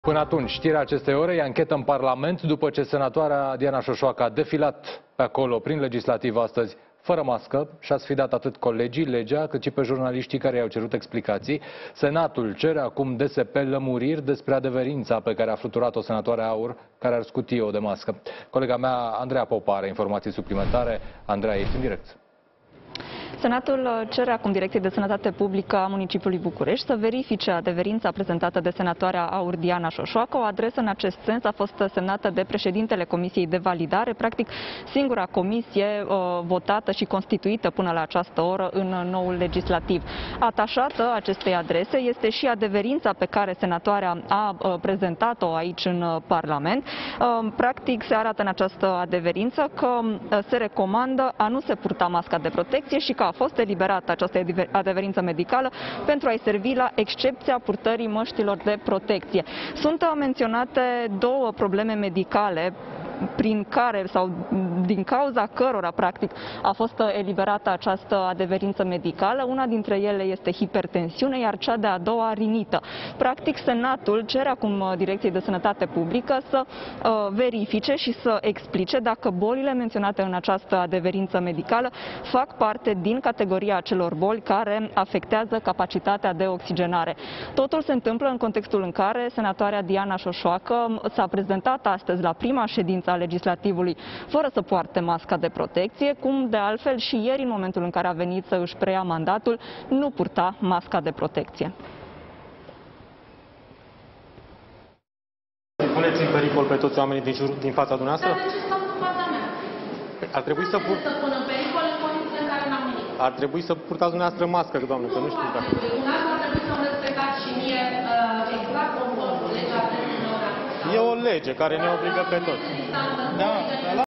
Până atunci, știrea acestei ore e anchetă în Parlament după ce senatoarea Diana Șoșoacă a defilat pe acolo prin legislativ astăzi fără mască și a sfidat atât colegii, legea, cât și pe jurnaliștii care i-au cerut explicații. Senatul cere acum DSP lămuriri despre adeverința pe care a fluturat-o senatoarea Aur, care ar scuti-o de mască. Colega mea, Andreea Popa, are informații suplimentare. Andreea, ești în direct. Senatul cere acum Direcției de Sănătate Publică a Municipiului București să verifice adeverința prezentată de senatoarea Aur Diana Șoșoacă. O adresă în acest sens a fost semnată de președintele Comisiei de Validare, practic singura comisie votată și constituită până la această oră în noul legislativ. Atașată acestei adrese este și adeverința pe care senatoarea a prezentat-o aici în Parlament. Practic se arată în această adeverință că se recomandă a nu se purta masca de protecție și că a fost eliberată această adeverință medicală pentru a-i servi la excepția purtării măștilor de protecție. Sunt menționate două probleme medicale prin care sau din cauza cărora practic a fost eliberată această adeverință medicală. Una dintre ele este hipertensiune, iar cea de-a doua rinită. Practic Senatul cere acum Direcției de Sănătate Publică să verifice și să explice dacă bolile menționate în această adeverință medicală fac parte din categoria acelor boli care afectează capacitatea de oxigenare. Totul se întâmplă în contextul în care senatoarea Diana Șoșoacă s-a prezentat astăzi la prima ședință a legislativului fără să poarte masca de protecție, cum de altfel și ieri, în momentul în care a venit să își preia mandatul, nu purta masca de protecție. Puneți în pericol pe toți oamenii din fața dumneavoastră? Dar de ce stau în fața mea? Ar trebui să pună în pericol în condițiile în care n-am nimic. Ar trebui să purtați dumneavoastră mască, doamnă, că nu știu dacă... Dumneavoastră ar trebui să-mi respectați și mie exact conform legea de E o lege care ne obligă pe toți. Da.